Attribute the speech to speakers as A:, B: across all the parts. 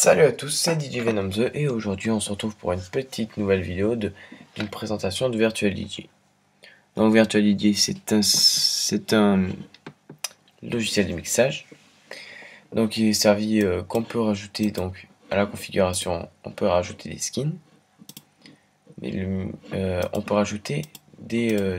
A: Salut à tous, c'est DJ Venom2 et aujourd'hui on se retrouve pour une petite nouvelle vidéo d'une présentation de Virtual DJ. Donc Virtual DJ c'est un logiciel de mixage. Donc il est servi qu'on peut rajouter donc à la configuration, on peut rajouter des skins. Mais on peut rajouter des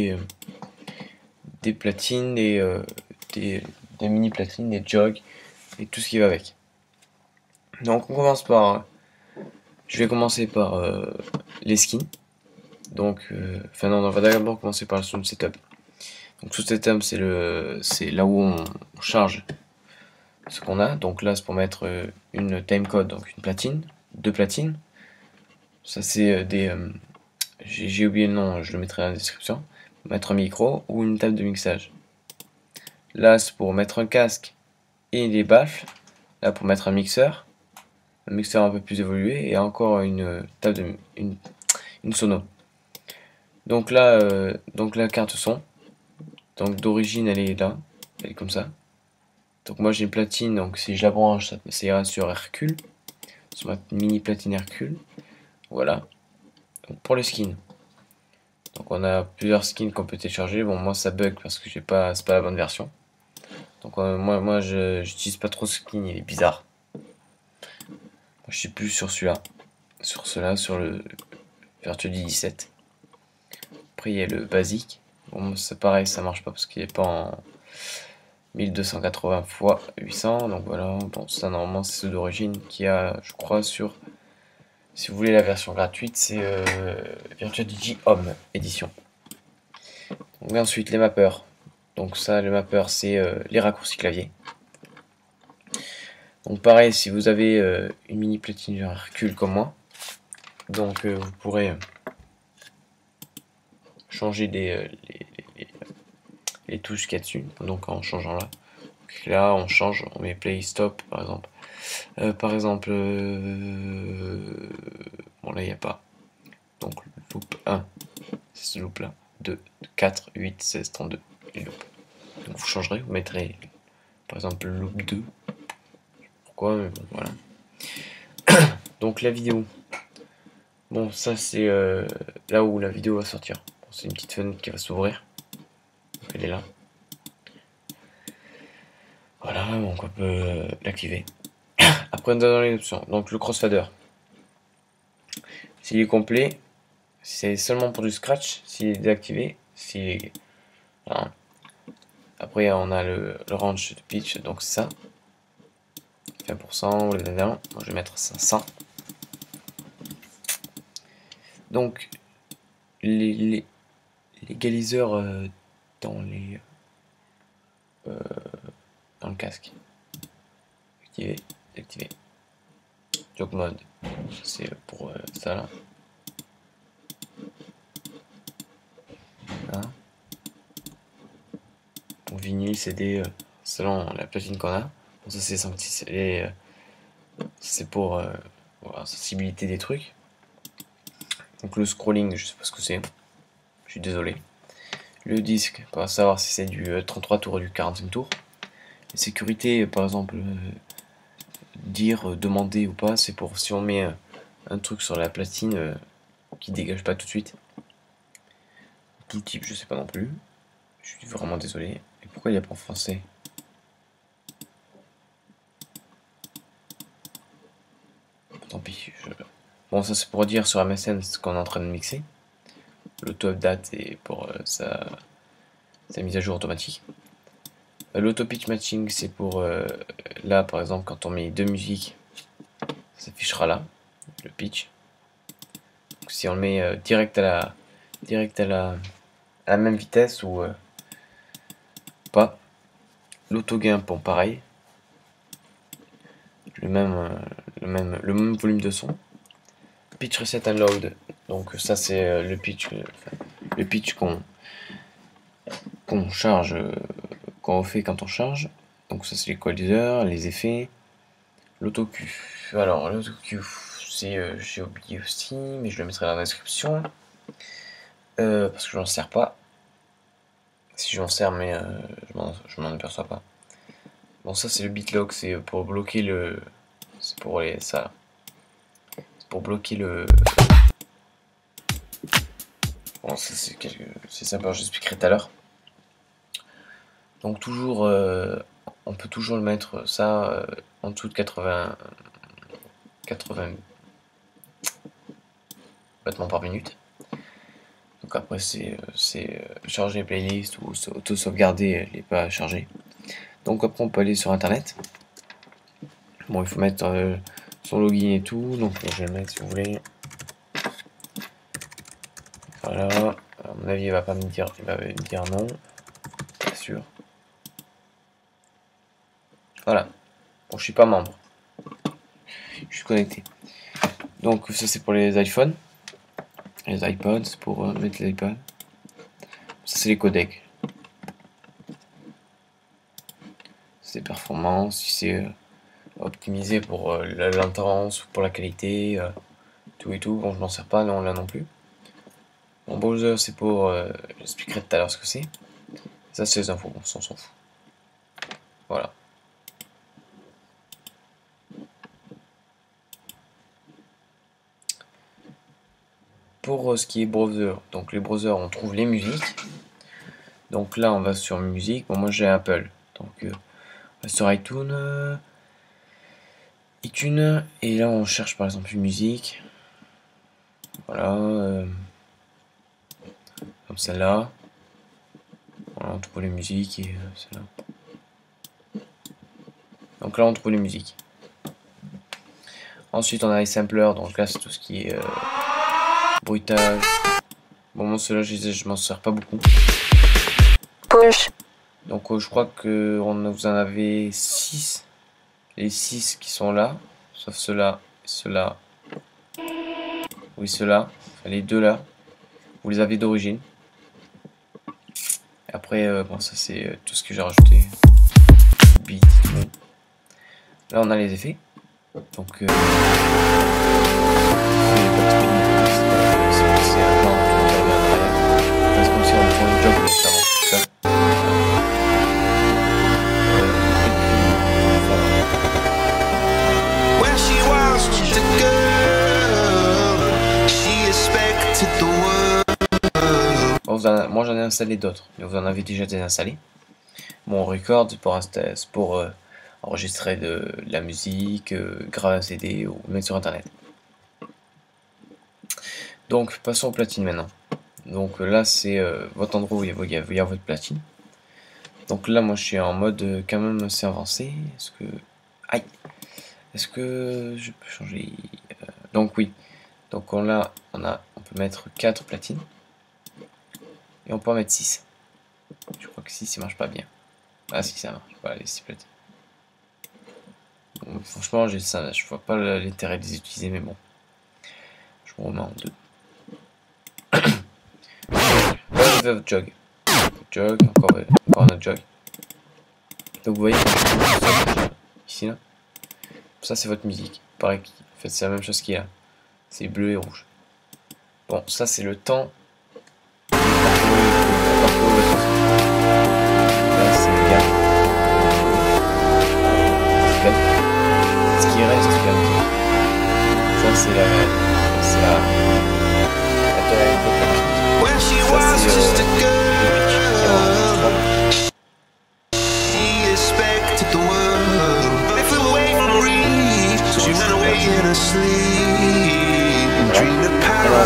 A: platines, des mini platines, des jogs et tout ce qui va avec. Donc on commence par je vais commencer par les skins. Donc, non, on va d'abord commencer par le sound setup. Donc, sound setup, c'est là où on charge ce qu'on a. Donc là, c'est pour mettre une timecode, donc une platine, deux platines. Ça, c'est j'ai oublié le nom, je le mettrai dans la description. Mettre un micro ou une table de mixage. Là, c'est pour mettre un casque et des baffles. Là, pour mettre un mixeur un peu plus évolué et encore une table de une sono. Donc là, la carte son, donc d'origine elle est là, elle est comme ça. Donc moi j'ai une platine, donc si je la branche, ça ira sur Hercule, sur ma mini platine Hercule. Voilà. Donc pour les skins, donc on a plusieurs skins qu'on peut télécharger. Bon, moi ça bug parce que c'est pas la bonne version. Donc moi j'utilise pas trop ce skin, il est bizarre. Moi, je suis plus sur celui-là, sur le Virtual 17. Après il y a le basique. Bon, c'est pareil, ça marche pas parce qu'il est pas en 1280 x 800, donc voilà. Bon, ça normalement c'est ceux d'origine qui a, je crois, sur, si vous voulez la version gratuite, c'est Virtual DJ Home Edition. Donc ensuite les mappeurs. Donc ça, le mapper c'est les raccourcis clavier. Donc pareil, si vous avez une mini platine Hercule comme moi, donc vous pourrez changer les touches qu'il y a dessus, donc en changeant là. Donc là on change, on met play stop par exemple. Bon là il n'y a pas. Donc loop 1, c'est ce loop là. 2, 4, 8, 16, 32. Et loop. Donc vous changerez, vous mettrez par exemple le loop 2. Pourquoi, mais bon voilà. Donc la vidéo. Bon ça c'est là où la vidéo va sortir. Bon, c'est une petite fenêtre qui va s'ouvrir. Donc elle est là. Voilà, donc on peut l'activer. Après dans les options, donc le crossfader. S'il est complet, c'est seulement pour du scratch. S'il est désactivé, voilà. Après on a le range de pitch, donc ça 20%, moi je vais mettre 500. Donc l'égaliseur dans le casque, activer, activer. Jog mode, c'est pour ça là. Voilà. Pour vinyle, CD, selon la platine qu'on a. Bon, ça c'est pour voilà, sensibilité des trucs. Donc le scrolling, je sais pas ce que c'est. Je suis désolé. Le disque, pour savoir si c'est du 33 tours ou du 45 tours. La sécurité, par exemple, dire demander ou pas, c'est pour si on met un truc sur la platine qui dégage pas tout de suite. Tout type, je sais pas non plus. Je suis vraiment désolé. Et pourquoi il n'y a pas en français? Tant pis. Bon, ça c'est pour dire sur MSN ce qu'on est en train de mixer. L'auto-update c'est pour sa mise à jour automatique. L'auto-pitch matching c'est pour là par exemple quand on met deux musiques, ça s'affichera là, le pitch. Donc, si on le met direct à la même vitesse ou pas. L'auto-gain, bon pareil. Le même volume de son. Pitch reset and load. Donc ça c'est le pitch qu'on charge, qu'on fait quand on charge. Donc ça c'est l'équaliseur, les effets. L'auto-Q. Alors l'auto-Q c'est j'ai oublié aussi, mais je le mettrai dans la description. Parce que j'en sers pas. Si j'en sers mais je m'en aperçois pas. Bon ça c'est le BitLock, c'est pour bloquer c'est pour ça. C'est pour bloquer le... Bon, ça c'est simple, j'expliquerai tout à l'heure. Donc toujours, on peut toujours le mettre ça en dessous de 80 battements par minute. Donc après c'est charger les playlists ou auto-sauvegarder les pas chargés. Donc après on peut aller sur internet. Bon, il faut mettre son login et tout, donc je vais le mettre si vous voulez. Voilà, à mon avis il va pas me dire, il va me dire non, pas sûr. Voilà, bon je suis pas membre, je suis connecté. Donc ça c'est pour les iPhones, les iPods, c'est pour mettre l'iPad. Ça c'est les codecs. C'est performance, si c'est optimisé pour la latence, pour la qualité, tout et tout. Bon je m'en sers pas, non là non plus. Mon browser c'est pour, j'expliquerai tout à l'heure ce que c'est. Ça c'est les infos, on s'en fout. Voilà. Pour ce qui est browser, donc les browsers on trouve les musiques. Donc là on va sur musique, bon moi j'ai Apple. Donc on va sur iTunes, et là on cherche par exemple une musique. Voilà. Comme celle-là. Voilà, on trouve les musiques et celle-là. Donc là on trouve les musiques. Ensuite on a les samplers, donc là c'est tout ce qui est bruitage. Bon moi ceux-là je m'en sers pas beaucoup.
B: Push.
A: Donc je crois que vous en avez 6. Les 6 qui sont là. Sauf ceux-là et ceux-là. Oui ceux-là. Enfin, les deux là. Vous les avez d'origine. Après bon ça c'est tout ce que j'ai rajouté. Beat, tout. Là on a les effets. Donc c'est un genre parce que si on prend une job notamment ça.
C: When she was just a girl, she expected the world.
A: Bon, moi j'en ai installé d'autres, mais vous en avez déjà désinstallé. Mon record c'est pour enregistrer de la musique, graver un CD ou mettre sur internet. Donc passons aux platines maintenant. Donc là c'est votre endroit où il y a votre platine. Donc là moi je suis en mode quand même assez avancé. Est-ce que... Aïe. Est-ce que je peux changer donc oui. Donc on peut mettre 4 platines. Et on peut en mettre 6. Je crois que 6 ça marche pas bien. Ah si ça marche. Voilà les 6 platines. Donc, franchement je vois pas l'intérêt de les utiliser mais bon. Je me remets en 2. Votre jog. Encore un autre jog. Donc vous voyez ici là. Ça c'est votre musique. Pareil, en fait c'est la même chose qu'il y a. C'est bleu et rouge. Bon, ça c'est le temps. Là c'est le gars. Ce qui reste du gars. Ça c'est la
C: When she was just a girl, she expected the world. If we wait and read, she ran away in her sleep. Dreamed of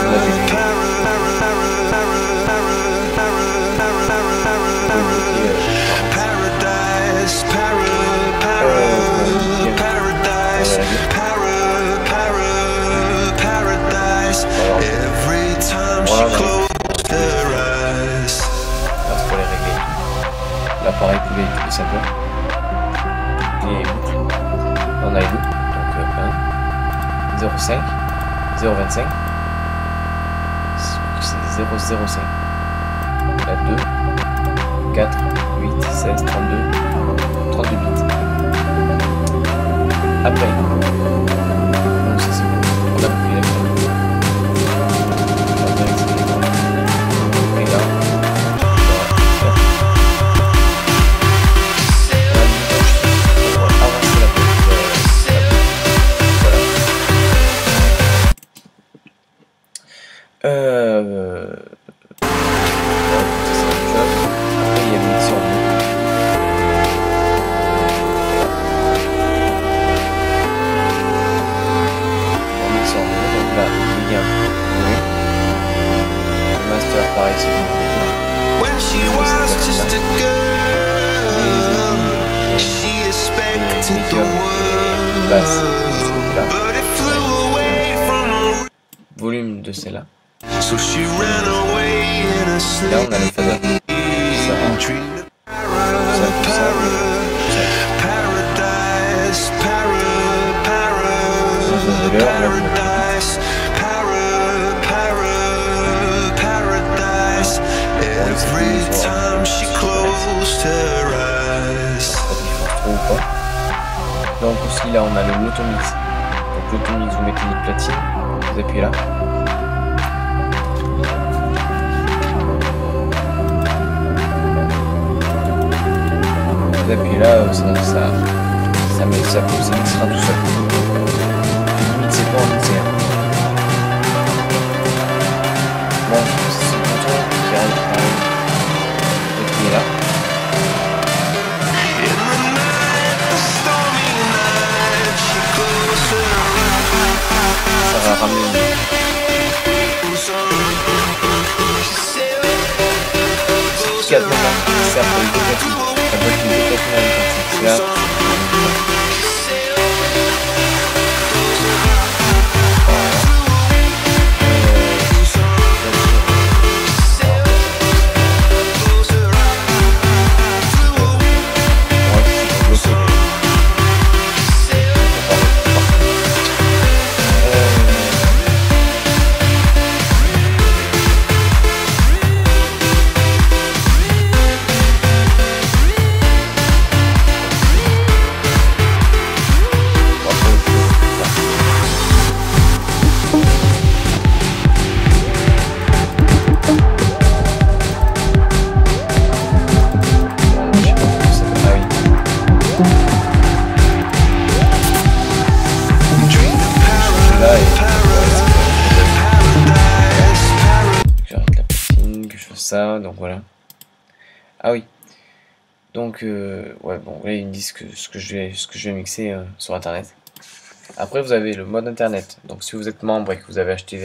C: paradise. Every time she closed her eyes.
A: Là, c'est pour les régler. Là, pareil pour les samplers. Les boucles. On a les boucles. Donc 1, 0,5, 0,25. C'est 0,05. Là 2, 4, 8, 16, 32 bits. Après, donc ça c'est bon. On a bouclé la première. Et là, avancer la Après, il y a le mixeur bleu. Le mixeur bleu, donc là, il y a oui. Le master, pareil, c'est bon.
C: When she was just a girl, she expected the world,
A: Basse, là.
C: but it flew away from her.
A: Volume de celle-là.
C: So she ran away in a
A: Là, on a le fader.
C: sleep. Paradise, paradise, paradise. Every time she closed her eyes.
A: Trop ou pas. Donc aussi là, on a le l'automix. Donc l'automix, vous mettez une platine, vous appuyez là. Vous appuyez là, ça mixera tout seul. Mixez pas en mixer. Bon, c'est ce bouton qui rentre pareil. Vous appuyez là.
C: In the night, the stormy night, she closed her
A: Ça va ramener une...
C: eyes.
A: Quatre moments qui servent pour les déplacements. Ça peut être une déplacement avec un petit là. Ça, donc voilà. Ah oui. Donc ouais, bon là ils me disent que ce que je vais mixer sur internet. Après vous avez le mode internet. Donc si vous êtes membre et que vous avez acheté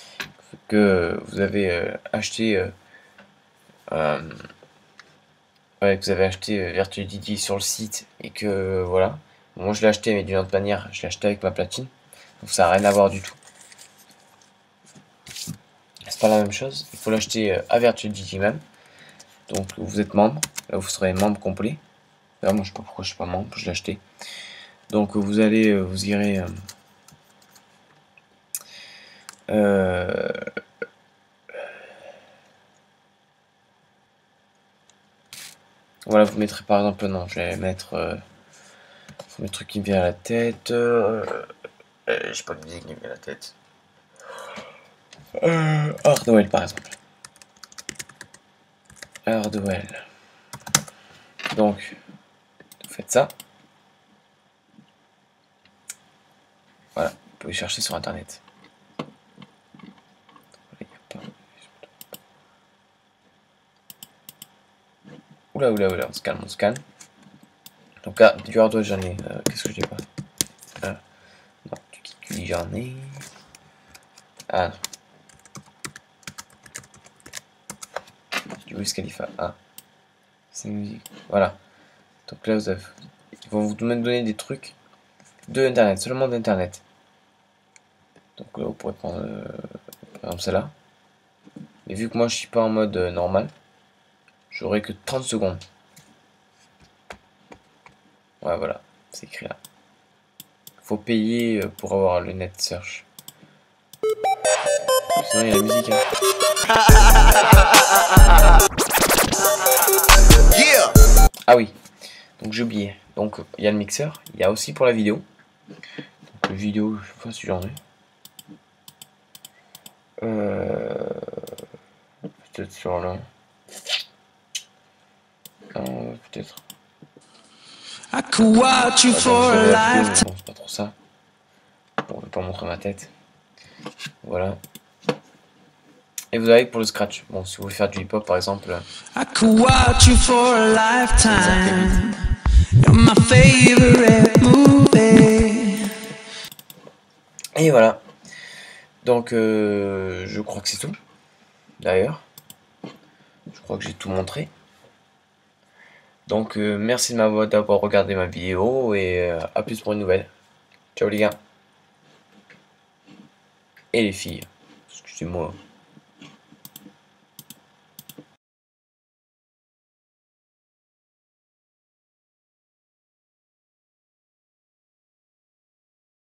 A: Virtual DJ sur le site et que voilà. Bon, moi je l'ai acheté mais d'une autre manière, je l'ai acheté avec ma platine. Donc ça n'a rien à voir du tout. C'est pas la même chose, il faut l'acheter à Virtual DJ même. Donc vous êtes membre, là vous serez membre complet. Là, moi je sais pas pourquoi je suis pas membre, je l'ai acheté. Donc vous irez voilà, vous mettrez par exemple non, je vais mettre le truc qui me vient à la tête. J'ai pas de musique qui me vient à la tête. Hardwell par exemple. Hardwell. Donc, vous faites ça. Voilà, vous pouvez chercher sur internet. Oula, on se calme, Donc là, du hardware j'en ai. Qu'est-ce que j'ai pas? Non, du kit j'en ai. Ah non. Du Wiz Khalifa. Ah. C'est musique. Voilà. Donc là, ils vont vous donner des trucs de internet, seulement d'internet. Donc là, vous pourrez prendre par exemple celle-là. Mais vu que moi je suis pas en mode normal, j'aurai que 30 secondes. Ouais, voilà, c'est écrit là. Faut payer pour avoir le net search. Sinon, il y a la musique. Hein.
C: Yeah.
A: Ah oui, donc j'ai oublié. Donc il y a le mixeur, il y a aussi pour la vidéo. Donc la vidéo, je sais pas si j'en ai. Peut-être sur là. Peut-être.
D: I could watch you for a lifetime.
A: Non, c'est pas trop ça. Bon, je vais pas montrer ma tête. Voilà. Et vous avez pour le scratch. Bon, si vous voulez faire du hip-hop par exemple,
D: I could watch you for a lifetime. You're my favorite movie.
A: et voilà. Donc je crois que c'est tout. D'ailleurs, je crois que j'ai tout montré. Donc merci d'avoir regardé ma vidéo et à plus pour une nouvelle. Ciao les gars. Et les filles. Excusez-moi.